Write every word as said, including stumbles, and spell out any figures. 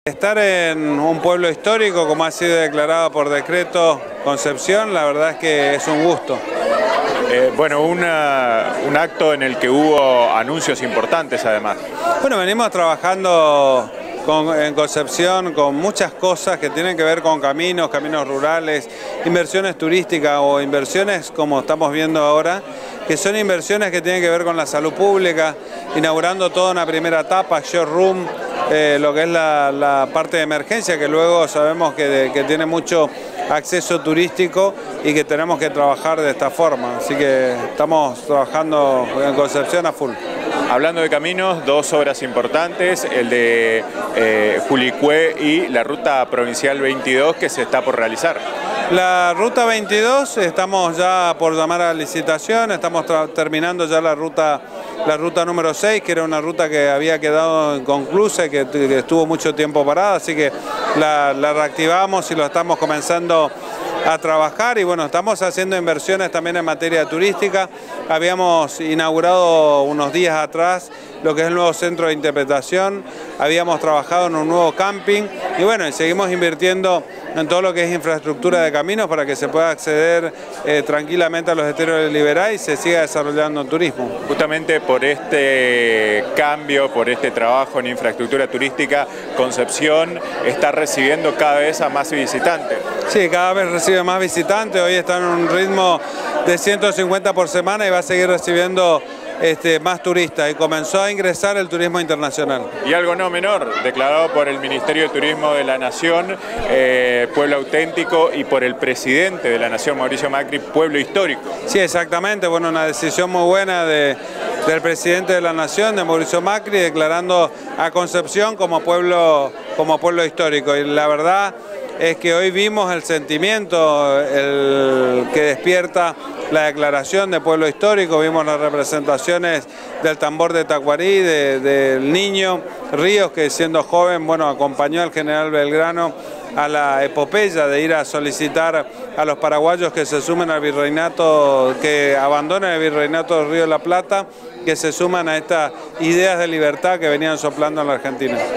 Estar en un pueblo histórico, como ha sido declarado por decreto Concepción, la verdad es que es un gusto. Eh, bueno, una, un acto en el que hubo anuncios importantes además. Bueno, venimos trabajando con, en Concepción con muchas cosas que tienen que ver con caminos, caminos rurales, inversiones turísticas o inversiones como estamos viendo ahora, que son inversiones que tienen que ver con la salud pública, inaugurando toda una primera etapa, showroom, eh, lo que es la, la parte de emergencia, que luego sabemos que, de, que tiene mucho acceso turístico y que tenemos que trabajar de esta forma. Así que estamos trabajando en Concepción a full. Hablando de caminos, dos obras importantes, el de eh, Julicue y la ruta provincial veintidós que se está por realizar. La ruta veintidós estamos ya por llamar a licitación, estamos terminando ya la ruta, la ruta número seis, que era una ruta que había quedado inconclusa y que, que estuvo mucho tiempo parada, así que la, la reactivamos y lo estamos comenzando a trabajar y bueno, estamos haciendo inversiones también en materia turística. Habíamos inaugurado unos días atrás lo que es el nuevo centro de interpretación, habíamos trabajado en un nuevo camping y bueno, seguimos invirtiendo en todo lo que es infraestructura de caminos para que se pueda acceder eh, tranquilamente a los esteros de Liberá y se siga desarrollando el turismo. Justamente por este cambio, por este trabajo en infraestructura turística, Concepción está recibiendo cada vez a más visitantes. Sí, cada vez recibe más visitantes, hoy está en un ritmo de ciento cincuenta por semana y va a seguir recibiendo Este, más turistas y comenzó a ingresar el turismo internacional. Y algo no menor, declarado por el Ministerio de Turismo de la Nación, eh, pueblo auténtico, y por el presidente de la Nación, Mauricio Macri, pueblo histórico. Sí, exactamente, bueno, una decisión muy buena de, del presidente de la Nación, de Mauricio Macri, declarando a Concepción como pueblo, como pueblo histórico. Y la verdad es que hoy vimos el sentimiento el que despierta la declaración de pueblo histórico, vimos las representaciones del tambor de Tacuarí, de, del niño Ríos, que siendo joven, bueno, acompañó al general Belgrano a la epopeya de ir a solicitar a los paraguayos que se sumen al virreinato, que abandonen el virreinato del Río de la Plata, que se suman a estas ideas de libertad que venían soplando en la Argentina.